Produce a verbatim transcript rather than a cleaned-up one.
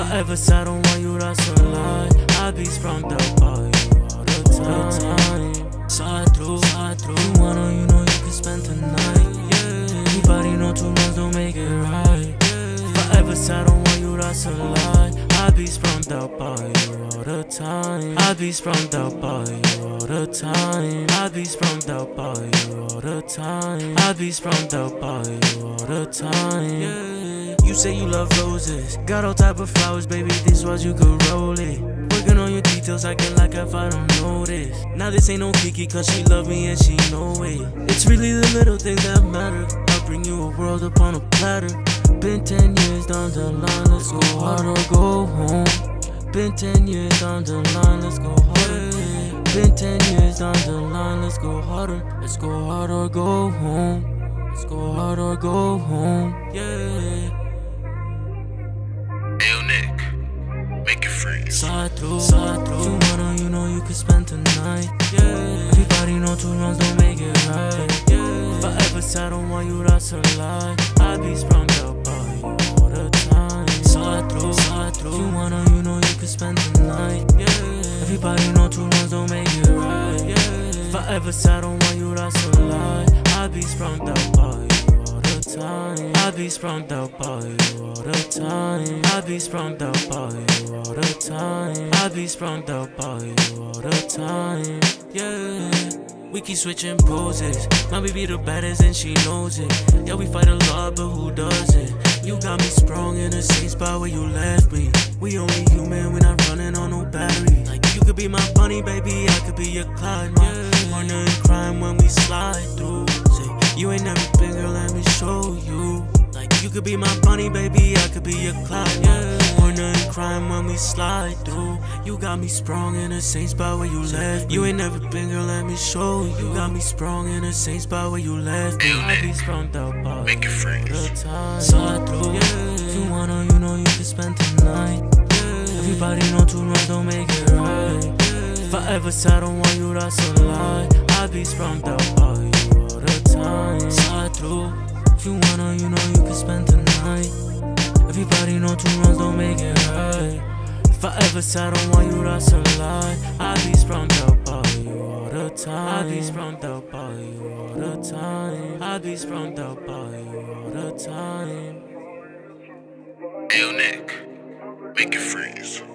I ever sat on one, you, that's a lie. I be sprung out by you all the time. Side through, side through. You wanna, you know you can spend the night. Yeah. Everybody know two months don't make it right. Yeah. If I ever sat on one, you, that's a lie. I be sprung out by you all the time. I be sprung out by you all the time. I be sprung out by you all the time. I be sprung out by you all the time. Yeah. You say you love roses, got all type of flowers, baby, this was you could roll it. Working on your details, acting like if I don't know this. Now this ain't no Kiki, cause she love me and she know it. It's really the little things that matter. I'll bring you a world upon a platter. Been ten years down the line, let's go hard or go home. Been ten years down the line, let's go harder. Been ten years down the line, let's go harder. Let's go hard or go home. Let's go hard or go home, yeah. Ayo Nick, make it freeze. Side through, side through. You wanna, you know you can spend the night. Yeah. Everybody know two wrongs don't make it right. Yeah. If I ever sat on one, you, that's a lie. I be sprung out by you all the time. Side through, side through. You wanna, you know you can spend the night. Yeah. Everybody know two wrongs don't make it right. Yeah. If I ever sat on one, you, that's a lie. I be sprung out by you all the time. I be sprung out by you all the time. I be sprung out by you all the time. I be sprung out by you all the time. Yeah. We keep switching poses. My baby the baddest and she knows it. Yeah, we fight a lot, but who doesn't? You got me sprung in the same spot where you left me. We only human, we not running on no battery. Like you could be my bunny, baby, I could be your Clyde. My partner in crime when we slide through. Say, you ain't never been, girl, let me show you. Like you could be my bunny, baby, I could be your Clyde. Yeah. Partner in crime when we slide through. You got me sprung in the same spot where you left me. You ain't never been, girl, let me show you. You got me sprung in the same spot where you left me. Ayo I be Nick, sprung out by make it freeze. the time. Side through, yeah. If you wanna, you know you can spend the night. Yeah. Everybody know two wrongs don't make it right. Yeah. If I ever sat on one, you, that's a lie. I be sprung out by you all the time. Side through. If you wanna, you know you can spend the night. Everybody know two wrongs don't make it right. If I ever sat on one, you, that's a lie. I be sprung out by you all the time. I be sprung out by you all the time. I be sprung out by you all the time. Ayo Nick, make it freeze.